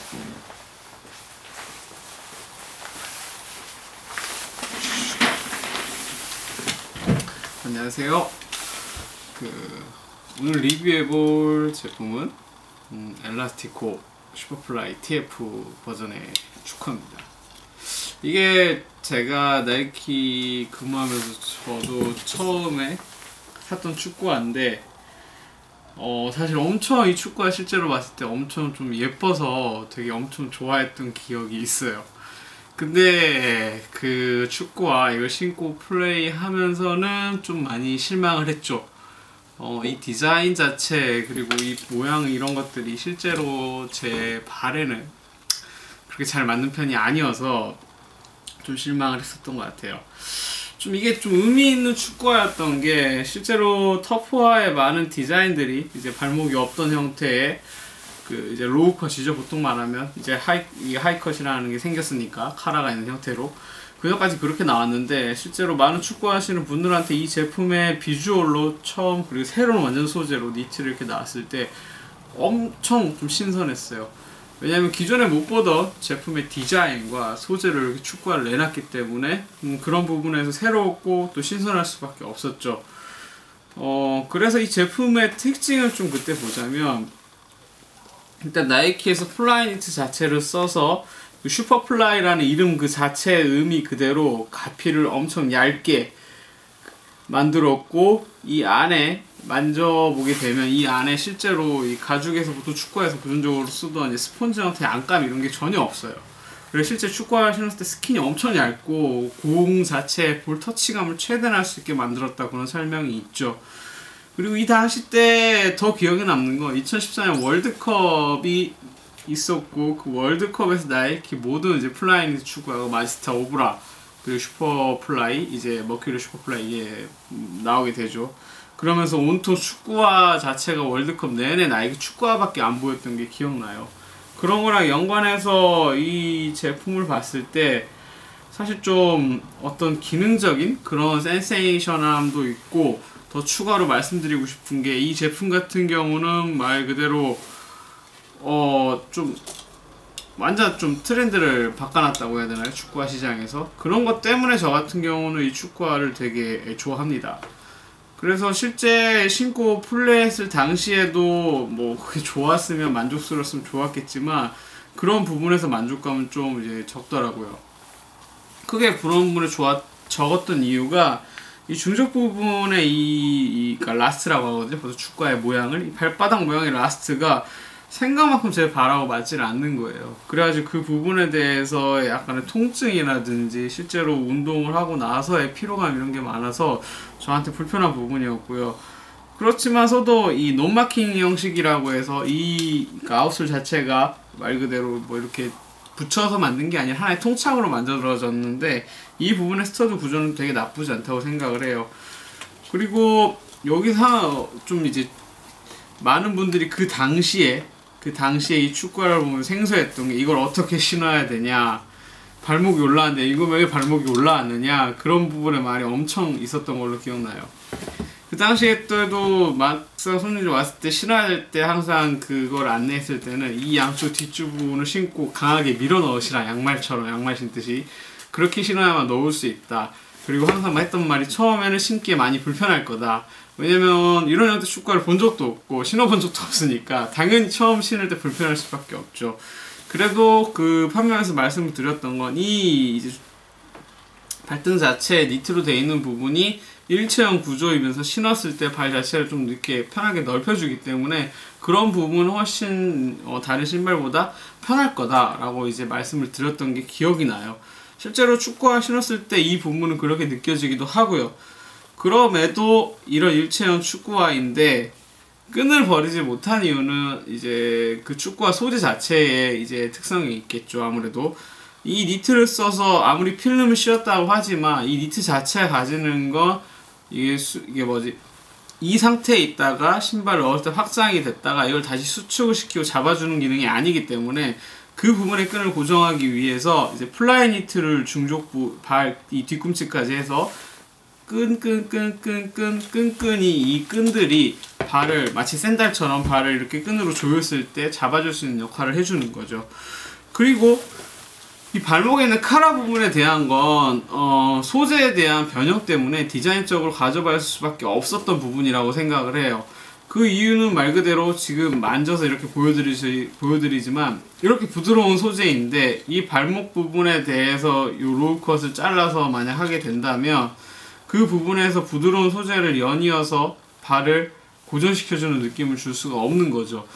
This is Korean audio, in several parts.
안녕하세요. 오늘 리뷰해볼 제품은 엘라스티코 슈퍼플라이 TF 버전의 축구입니다. 이게 제가 나이키 근무하면서 저도 처음에 샀던 축구화인데 사실 엄청 이 축구화 실제로 봤을 때 엄청 좀 예뻐서 되게 엄청 좋아했던 기억이 있어요. 근데 그 축구화 이걸 신고 플레이 하면서는 좀 많이 실망을 했죠. 이 디자인 자체 그리고 이 모양 이런 것들이 실제로 제 발에는 그렇게 잘 맞는 편이 아니어서 좀 실망을 했었던 것 같아요. 좀 이게 좀 의미 있는 축구화였던 게 실제로 터프화의 많은 디자인들이 이제 발목이 없던 형태의 그 이제 로우 컷이죠. 보통 말하면 이제 하이컷이라는 게 생겼으니까 카라가 있는 형태로 그전까지 그렇게 나왔는데 실제로 많은 축구 하시는 분들한테 이 제품의 비주얼로 처음 그리고 새로운 완전 소재로 니트를 이렇게 나왔을 때 엄청 좀 신선했어요. 왜냐면 기존에 못 보던 제품의 디자인과 소재를 이렇게 축구화를 내놨기 때문에 그런 부분에서 새롭고 또 신선할 수밖에 없었죠. 그래서 이 제품의 특징을 좀 그때 보자면 일단 나이키에서 플라이 니트 자체를 써서 그 슈퍼플라이라는 이름 그 자체의 의미 그대로 가피를 엄청 얇게 만들었고 이 안에 만져보게 되면 이 안에 실제로 이 가죽에서부터 축구화에서 보존적으로 쓰던 이제 스펀지 형태의 안감 이런 게 전혀 없어요. 그래서 실제 축구화 신었을 때 스킨이 엄청 얇고 공 자체의 볼 터치감을 최대한 할 수 있게 만들었다 그런 설명이 있죠. 그리고 이 당시 때 더 기억에 남는 건 2014년 월드컵이 있었고 그 월드컵에서 나이키 모든 이제 플라이 니트 축구화가 마지스타 오브라 그리고 슈퍼플라이 이제 머큐리 슈퍼플라이 이게 나오게 되죠. 그러면서 온통 축구화 자체가 월드컵 내내 나이키 축구화밖에 안 보였던 게 기억나요. 그런 거랑 연관해서 이 제품을 봤을 때 사실 좀 어떤 기능적인 그런 센세이션함도 있고 더 추가로 말씀드리고 싶은 게 이 제품 같은 경우는 말 그대로 좀 완전 좀 트렌드를 바꿔놨다고 해야 되나요? 축구화 시장에서 그런 것 때문에 저 같은 경우는 이 축구화를 되게 좋아합니다. 그래서 실제 신고 플레이했을 당시에도 뭐 그게 좋았으면 만족스러웠으면 좋았겠지만 그런 부분에서 만족감은 좀 이제 적더라고요. 크게 그런 부분에 적었던 이유가 이 중적 부분에 그러니까 라스트라고 하거든요. 벌써 축구화의 모양을 이 발바닥 모양의 라스트가 생각만큼 제 발하고 맞지를 않는 거예요. 그래가지고 그 부분에 대해서 약간의 통증이라든지 실제로 운동을 하고 나서의 피로감 이런 게 많아서 저한테 불편한 부분이었고요. 그렇지만서도 이 논마킹 형식이라고 해서 그러니까 아웃솔 자체가 말 그대로 뭐 이렇게 붙여서 만든 게 아니라 하나의 통창으로 만들어졌는데 이 부분의 스터드 구조는 되게 나쁘지 않다고 생각을 해요. 그리고 여기서 좀 이제 많은 분들이 그 당시에 이 축구화를 보면 생소했던 게 이걸 어떻게 신어야 되냐, 발목이 올라왔는데 이거 왜 발목이 올라왔느냐 그런 부분에 말이 엄청 있었던 걸로 기억나요. 그 당시에 때도 막상 손님들 왔을 때 신어야 될 때 항상 그걸 안내했을 때는 이 양쪽 뒷줄 부분을 신고 강하게 밀어 넣으시라, 양말처럼 양말 신듯이 그렇게 신어야만 넣을 수 있다. 그리고 항상 했던 말이 처음에는 신기에 많이 불편할 거다. 왜냐면 이런 형태 축구화를 본 적도 없고 신어본 적도 없으니까 당연히 처음 신을 때 불편할 수밖에 없죠. 그래도 그 판매하면서 말씀을 드렸던 건 이 이제 발등 자체에 니트로 되어 있는 부분이 일체형 구조이면서 신었을 때 발 자체를 좀 이렇게 편하게 넓혀주기 때문에 그런 부분은 훨씬 다른 신발보다 편할 거다라고 이제 말씀을 드렸던 게 기억이 나요. 실제로 축구화 신었을 때 이 부분은 그렇게 느껴지기도 하고요. 그럼에도 이런 일체형 축구화인데 끈을 버리지 못한 이유는 이제 그 축구화 소재 자체에 이제 특성이 있겠죠. 아무래도 이 니트를 써서 아무리 필름을 씌웠다고 하지만 이 니트 자체가 가지는 건 이게 뭐지? 이 상태에 있다가 신발을 넣을 때 확장이 됐다가 이걸 다시 수축을 시키고 잡아주는 기능이 아니기 때문에 그 부분의 끈을 고정하기 위해서 이제 플라이 니트를 중족부 발 이 뒤꿈치까지 해서 끈끈이 이 끈들이 발을 마치 샌달처럼 발을 이렇게 끈으로 조였을 때 잡아줄 수 있는 역할을 해주는 거죠. 그리고 이 발목에 있는 카라 부분에 대한 건 소재에 대한 변형 때문에 디자인적으로 가져갈 수밖에 없었던 부분이라고 생각을 해요. 그 이유는 말 그대로 지금 만져서 이렇게 보여드리지만 이렇게 부드러운 소재인데 이 발목 부분에 대해서 이 롤컷을 잘라서 만약 하게 된다면 그 부분에서 부드러운 소재를 연이어서 발을 고정시켜주는 느낌을 줄 수가 없는 거죠.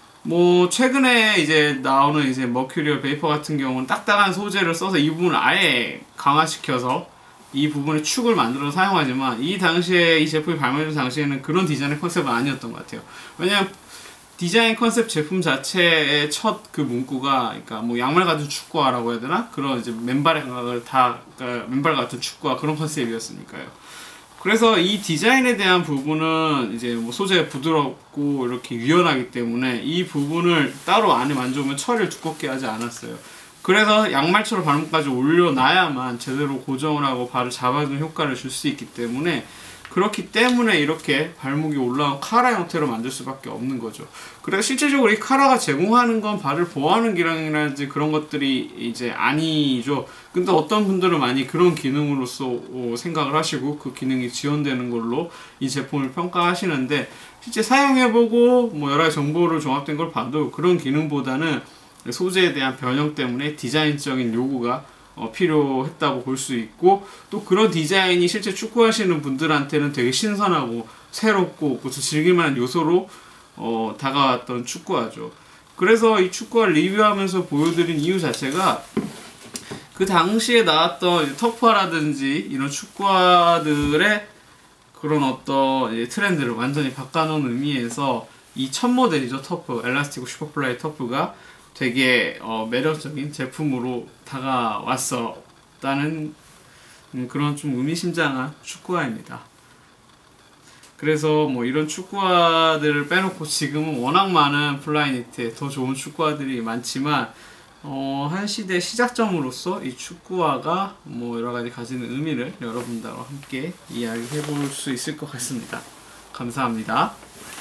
뭐 최근에 이제 나오는 이제 머큐리얼 베이퍼 같은 경우는 딱딱한 소재를 써서 이 부분을 아예 강화시켜서 이 부분에 축을 만들어서 사용하지만 이 당시에 이 제품이 발매된 당시에는 그런 디자인의 컨셉은 아니었던 것 같아요. 왜냐면 디자인 컨셉 제품 자체의 첫 그 문구가 그러니까 뭐 양말 같은 축구화라고 해야 되나? 그런 이제 맨발의 감각을 그러니까 맨발 같은 축구화 그런 컨셉이었으니까요. 그래서 이 디자인에 대한 부분은 이제 뭐 소재가 부드럽고 이렇게 유연하기 때문에 이 부분을 따로 안에 만져보면 처리를 두껍게 하지 않았어요. 그래서 양말처럼 발목까지 올려놔야만 제대로 고정을 하고 발을 잡아주는 효과를 줄 수 있기 때문에 그렇기 때문에 이렇게 발목이 올라온 카라 형태로 만들 수밖에 없는 거죠. 그래서 실제적으로 이 카라가 제공하는 건 발을 보호하는 기능이라든지 그런 것들이 이제 아니죠. 근데 어떤 분들은 많이 그런 기능으로서 생각을 하시고 그 기능이 지원되는 걸로 이 제품을 평가하시는데 실제 사용해보고 뭐 여러 가지 정보를 종합된 걸 봐도 그런 기능보다는 소재에 대한 변형 때문에 디자인적인 요구가 필요했다고 볼 수 있고 또 그런 디자인이 실제 축구하시는 분들한테는 되게 신선하고 새롭고 또 즐길만한 요소로 다가왔던 축구화죠. 그래서 이 축구화 리뷰하면서 보여드린 이유 자체가 그 당시에 나왔던 터프화라든지 이런 축구화들의 그런 어떤 트렌드를 완전히 바꿔놓은 의미에서 이 첫 모델이죠. 터프, 엘라스티코 슈퍼플라이 터프가 되게 매력적인 제품으로 다가왔었다는 그런 좀 의미심장한 축구화입니다. 그래서 뭐 이런 축구화들을 빼놓고 지금은 워낙 많은 플라이니트에 더 좋은 축구화들이 많지만 한 시대 시작점으로서 이 축구화가 뭐 여러가지 가지는 의미를 여러분들과 함께 이야기해 볼 수 있을 것 같습니다. 감사합니다.